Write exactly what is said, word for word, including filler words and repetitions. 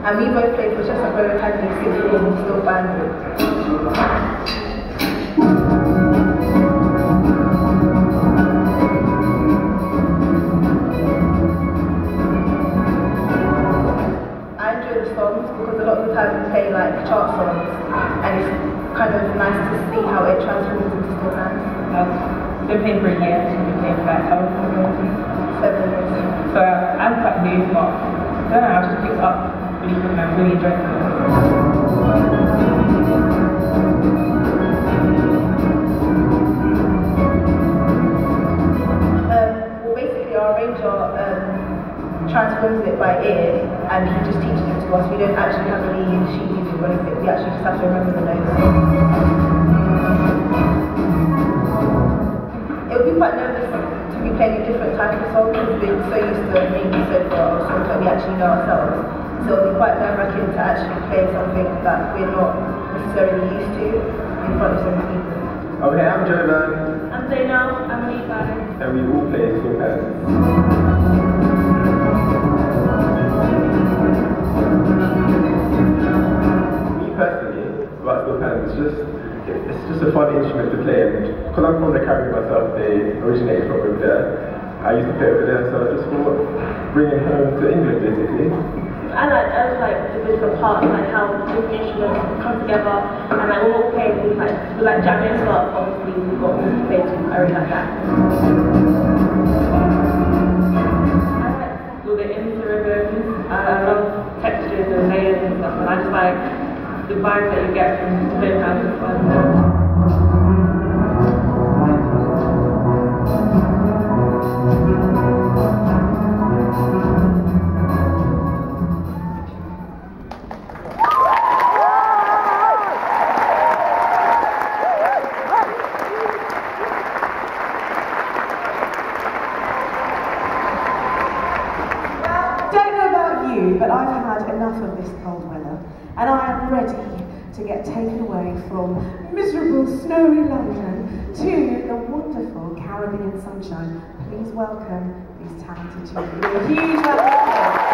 And we both played for Chestnut Academy sixth form, still band group. Songs because a lot of the time we play like chart songs and it's kind of nice to see how it transforms into still dance. I've been playing for a year, I've been playing for like how long? Seven years. So uh, I'm quite new, but I don't know, I just picked up really good and I really enjoyed it. Um, well basically our arranger um, transforms it by ear and he just teaches it to us. We don't actually have any sheet music or anything, we actually just have to remember the notes. It would be quite nervous to be playing a different type of song because we're so used to maybe so far songs that we actually know ourselves. So it would be quite nerve-wracking to actually play something that we're not necessarily used to in front of so many people. Okay, I'm Jovan. I'm Zainab, I'm Levi. And we all play still dance. About still dance, it's just it's just a fun instrument to play, and because I'm from the Caribbean myself, they originated from over there. I used to play over there, so I just thought bringing home to England basically. I like I just like the different parts, like how different instruments come together, and like when we're playing, we like we like jamming, but obviously we've got music playing too. I really like that. I like all the inter-rhythms. I love textures and layers and stuff, and I just like the vibe that you get from split hands is fun. But I've had enough of this cold weather, and I am ready to get taken away from miserable, snowy London to the wonderful Caribbean sunshine. Please welcome these talented children. A huge welcome.